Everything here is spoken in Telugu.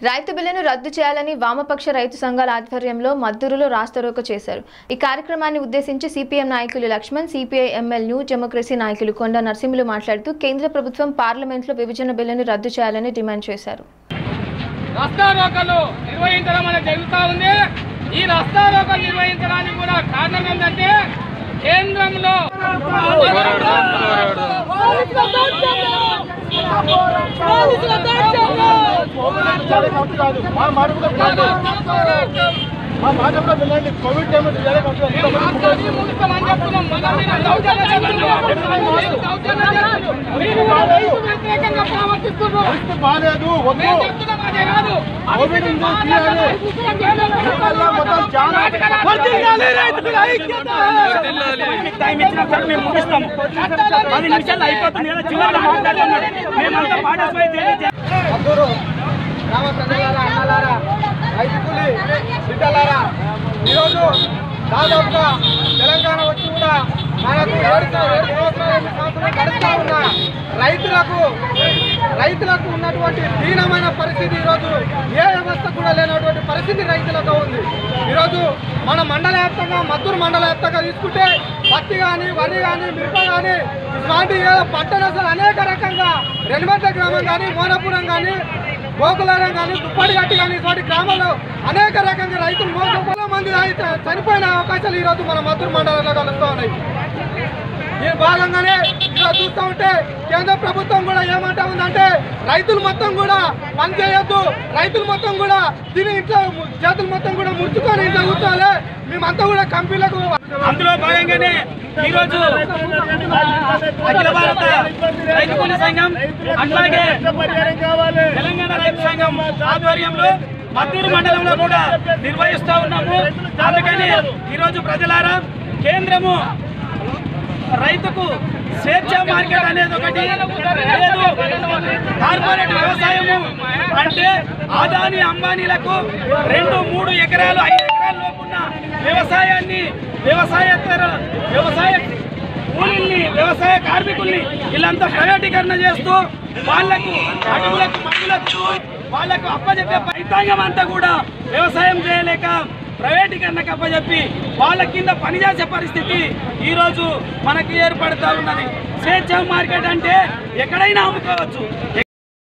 రైతు బిల్లును రద్దు చేయాలని వామపక్ష రైతు సంఘాల ఆధ్వర్యంలో మద్దూరులో రాస్తారోకో చేశారు। ఈ కార్యక్రమాన్ని ఉద్దేశించి సిపిఎం నాయకులు Laxman, CPI ML new democracy నాయకులు కొండ నరసింహులు మాట్లాడుతూ కేంద్ర ప్రభుత్వం పార్లమెంట్లో విభజన బిల్లును రద్దు చేయాలని డిమాండ్ చేశారు। రాస్తారోకోలు నిర్వహించడం అనేది జరుగుతూ ఉంది। ఈ రాస్తారోకోలు నిర్వహించడానికి కూడా కారణం ఏంటంటే కేంద్రంలో గ్రామ ప్రజలారా, అన్నలారా, రైతు కూలి బిడ్డలారా, ఈరోజు దాదాపుగా తెలంగాణ వచ్చి కూడా మనకు 7 సంవత్సరాలు గడుస్తూ ఉన్న రైతులకు ఉన్నటువంటి దీనమైన పరిస్థితి ఈరోజు ఏ వ్యవస్థ కూడా లేనటువంటి పరిస్థితి రైతులతో ఉంది। ఈరోజు మన మండల వ్యాప్తంగా మద్దూరు మండల వ్యాప్తంగా తీసుకుంటే పత్తి కానీ, వరి కానీ, మిరప కానీ ఇలాంటి పంట నష్టాలు అనేక రకంగా రెనిమెట్ల గ్రామం కానీ, మోనపురం కానీ, గోకులారం కానీ, దుప్పటిగట్టి కానీ ఇటువంటి గ్రామాల్లో అనేక రకంగా రైతులు మోసం మంది చనిపోయిన అవకాశాలు ఈరోజు మన మద్దూరు మండలంలో కలుస్తూ ఉన్నాయి। ఈ భాగంగానే ఈరోజు చూస్తూ ఉంటే కేంద్ర ప్రభుత్వం కూడా ఏమంటా ఉందంటే రైతులు మొత్తం కూడా పని చేయొద్దు, రైతులు మొత్తం కూడా దీని ఇంట్లో చేతులు మొత్తం కూడా ముడుచుకొని ఇంట్లో కూర్చోవాలి, మేమంతా కూడా కంపెనీలకు। అందులో భాగంగానే ఈరోజు అఖిల భారత రైతు కూలీ సంఘం అట్లాగే తెలంగాణ రైతు సంఘం ఆధ్వర్యంలో మద్దూరు మండలంలో కూడా నిర్వహిస్తూ ఉన్నాము। అందుకని ఈరోజు ప్రజలారా, కేంద్రము రైతుకు స్వేచ్ఛ మార్కెట్ అనేది ఒకటి లేదు, కార్పొరేట్ వ్యవసాయము అంటే ఆదాని అంబానీలకు 2-3 ఎకరాలు 5 ఎకరాల లోపున్న వ్యవసాయాన్ని వ్యవసాయ కూలీల్ని, వ్యవసాయ కార్మికుల్ని వీళ్ళంతా ప్రైవేటీకరణ చేస్తూ వాళ్లకు అటుకులకు మడుగులకు వాళ్లకు అప్పచెప్పే రైతాంగం అంతా కూడా వ్యవసాయం చేయలేక ప్రైవేటీకరణకు అప్పచెప్పి వాళ్ళ కింద పనిచేసే పరిస్థితి ఈరోజు మనకి ఏర్పడుతూ ఉన్నది। స్వేచ్ఛ మార్కెట్ అంటే ఎక్కడైనా అమ్ముకోవచ్చు।